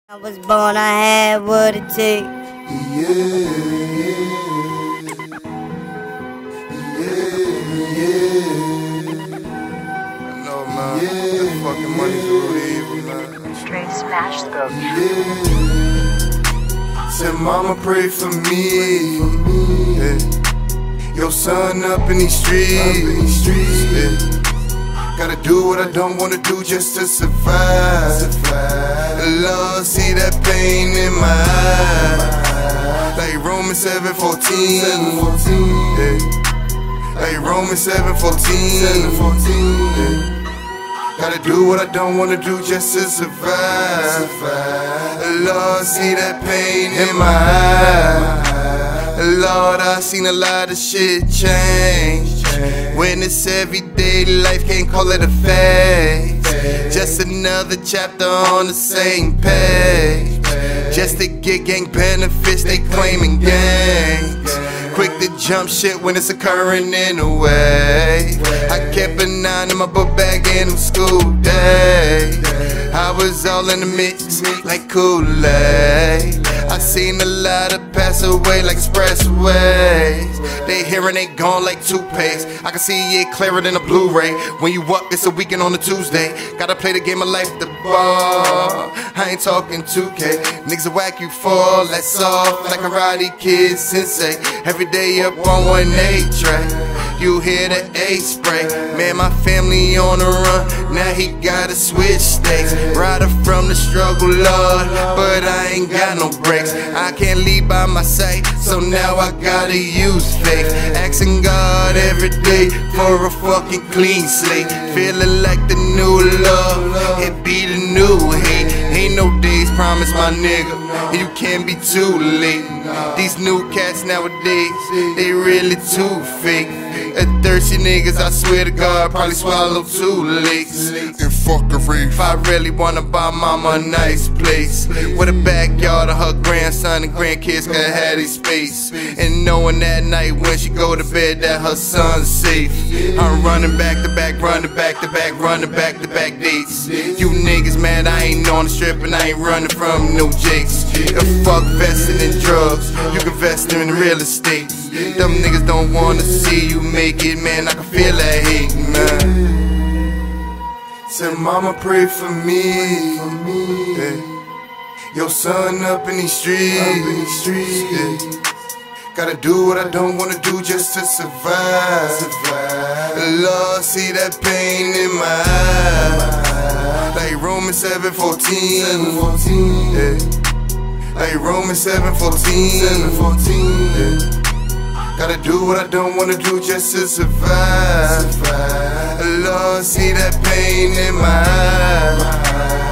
I was born, I had what it takes. No, man. That fucking money's the root of evil, man. Straight smash the Said, mama, pray for me. Yeah. Your son up in these streets. Yeah. Gotta do what I don't wanna do just to survive. Lord, see that pain in my eye. Like Romans 7:14. Yeah. Like Romans 7:14. Yeah. Gotta do what I don't wanna do just to survive. Lord, see that pain in my eye. Lord, I seen a lot of shit change. When it's everyday life, can't call it a phase. Just another chapter on the same page. Just to get gang benefits, they claiming gangs. Quick to jump shit when it's occurring in a way. I kept a 9 in my book bag in them school days. I was all in the mix like Kool-Aid. I seen a lot of pass away like expressways. They hearing they gone like toothpaste. I can see it clearer than a Blu-ray. When you up, it's a weekend on a Tuesday. Gotta play the game of life, the ball. I ain't talking 2K. Niggas will whack you fall, that's off like a Karate Kid sensei. Every day up on 1-8 track. You hear the A spray. Man, my family on the run. Now he gotta switch states. Rider from the struggle, Lord, but I ain't got no brakes. I can't leave by my side, so now I gotta use faith. Asking God every day for a fucking clean slate. Feeling like the new love, it be the new hate. Ain't no days promised, my nigga, you can't be too late. These new cats nowadays, they really too fake. Thirsty niggas, I swear to God, probably swallow 2 licks. And fuck a reef. If I really wanna buy mama a nice place with a backyard of her grandson and grandkids can have their space. And knowing that night when she go to bed that her son's safe. I'm running back to back, running back to back, running back to back dates. You niggas mad I ain't on the strip and I ain't running from no jakes. And fuck vesting in drugs, you can vest in real estate. Them niggas don't wanna see you make it, man, I can feel that hate, man. Said, mama, pray for me. Yeah. Your son up in these streets. Yeah. Gotta do what I don't wanna do just to survive. Lord, see that pain in my eye. Like Romans 7:14. Yeah. Like Romans 7:14. Yeah. Gotta do what I don't wanna do just to survive. Lord, see that pain in my eye.